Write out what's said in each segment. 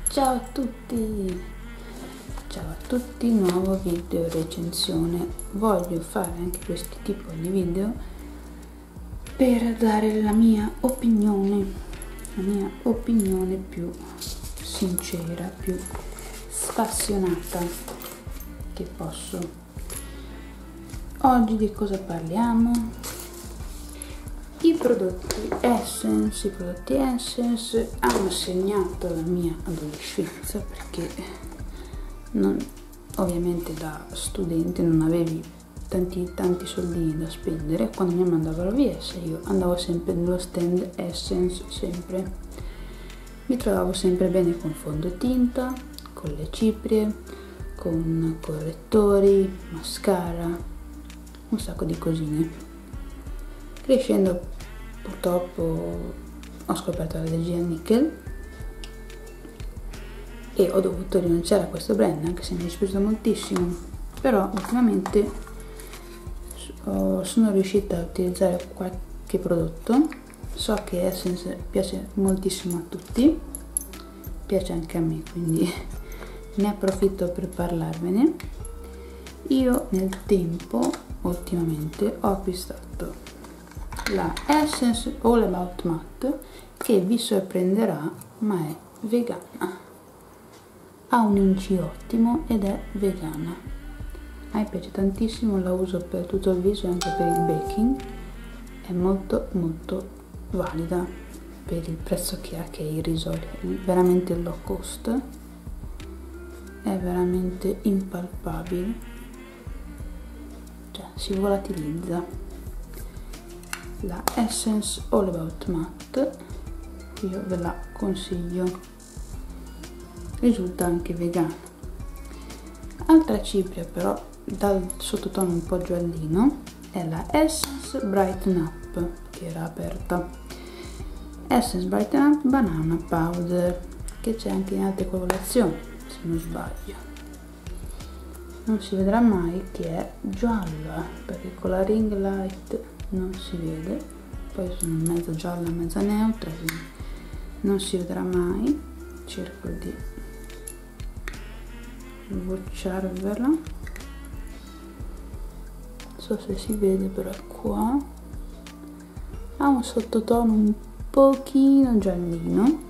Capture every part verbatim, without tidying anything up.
Ciao a tutti! Ciao a tutti, nuovo video recensione. Voglio fare anche questo tipo di video per dare la mia opinione, la mia opinione più sincera, più spassionata che posso. Oggi di cosa parliamo? I prodotti Essence, i prodotti Essence hanno segnato la mia adolescenza perché non, ovviamente da studente non avevi tanti, tanti soldini da spendere. Quando mi mandavano via io andavo sempre nello stand Essence, sempre. Mi trovavo sempre bene con fondotinta, con le ciprie, con correttori, mascara, un sacco di cosine. Crescendo purtroppo ho scoperto l'allergia al nickel e ho dovuto rinunciare a questo brand, anche se mi è dispiaciuto moltissimo, però ultimamente sono riuscita a utilizzare qualche prodotto. So che Essence piace moltissimo a tutti, piace anche a me, quindi ne approfitto per parlarvene. Io nel tempo ultimamente ho acquistato la Essence All About Matte, che vi sorprenderà, ma è vegana, ha un I N C ottimo ed è vegana. A me piace tantissimo, la uso per tutto il viso e anche per il baking. È molto molto valida per il prezzo che ha, che è irrisorio, è veramente low cost, è veramente impalpabile, cioè si volatilizza. La Essence All About Matte io ve la consiglio, risulta anche vegana. Altra cipria però dal sottotono un po' giallino è la Essence Brighten Up, che era aperta. Essence Brighten Up Banana Powder, che c'è anche in altre colorazioni se non sbaglio. Non si vedrà mai che è gialla, perché con la ring light non si vede, poi sono mezza gialla mezza neutra, quindi non si vedrà mai. Cerco di sbocciarvela, non so se si vede, però è qua, ha un sottotono un pochino giallino.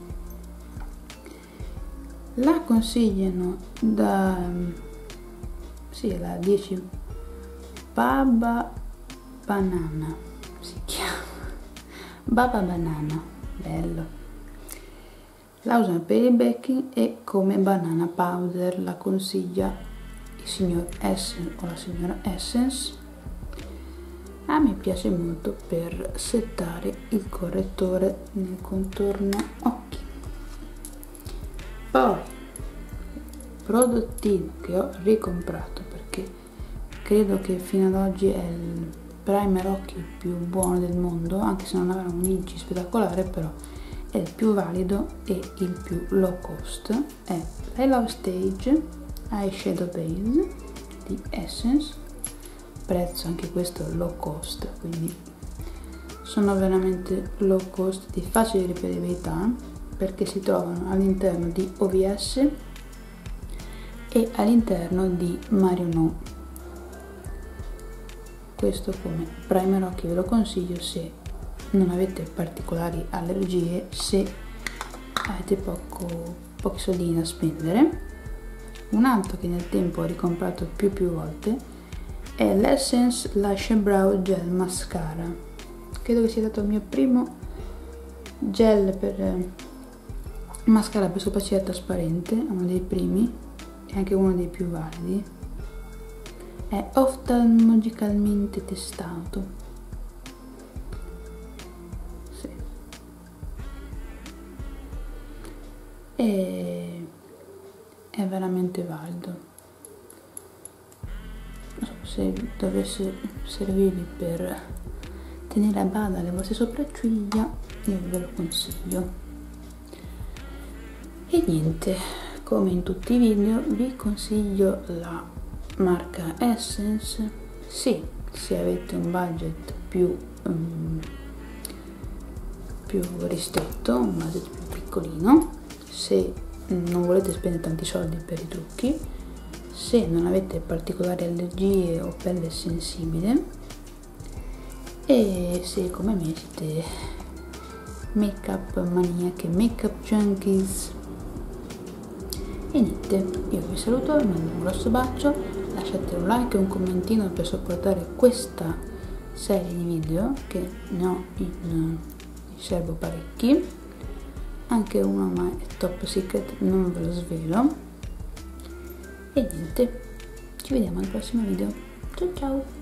La consigliano da sì, la dieci Baba Banana, si chiama Baba Banana, bello. La usano per il baking e come banana powder la consiglia il signor Essence o la signora Essence. A me piace molto per settare il correttore nel contorno occhi. Poi prodottino che ho ricomprato perché credo che fino ad oggi è il primer occhi più buono del mondo, anche se non avrà un I N C spettacolare, però è il più valido e il più low cost. È I Love Stage Eyeshadow Base di Essence, prezzo anche questo low cost, quindi sono veramente low cost, di facile riperibilità, perché si trovano all'interno di O V S e all'interno di Marionneau. Questo come primer occhi ve lo consiglio se non avete particolari allergie, se avete poco, pochi soldi da spendere. Un altro che nel tempo ho ricomprato più più volte è l'Essence Lash Brow Gel Mascara. Credo che sia stato il mio primo gel per eh, mascara per sopracciglia trasparente, uno dei primi e anche uno dei più validi. È oftalmologicamente testato, sì. E è veramente valido. Non so, se dovesse servirvi per tenere a bada le vostre sopracciglia, io ve lo consiglio. E niente, come in tutti i video vi consiglio la marca Essence, sì, se avete un budget più um, più ristretto, un budget più piccolino. Se non volete spendere tanti soldi per i trucchi, se non avete particolari allergie o pelle sensibile, e se come me siete make up maniache, make up junkies. E niente, io vi saluto, vi mando un grosso bacio, lasciate un like e un commentino per supportare questa serie di video, che ne ho in, in serbo parecchi, anche uno ma è top secret, non ve lo svelo. E niente, ci vediamo al prossimo video, ciao ciao!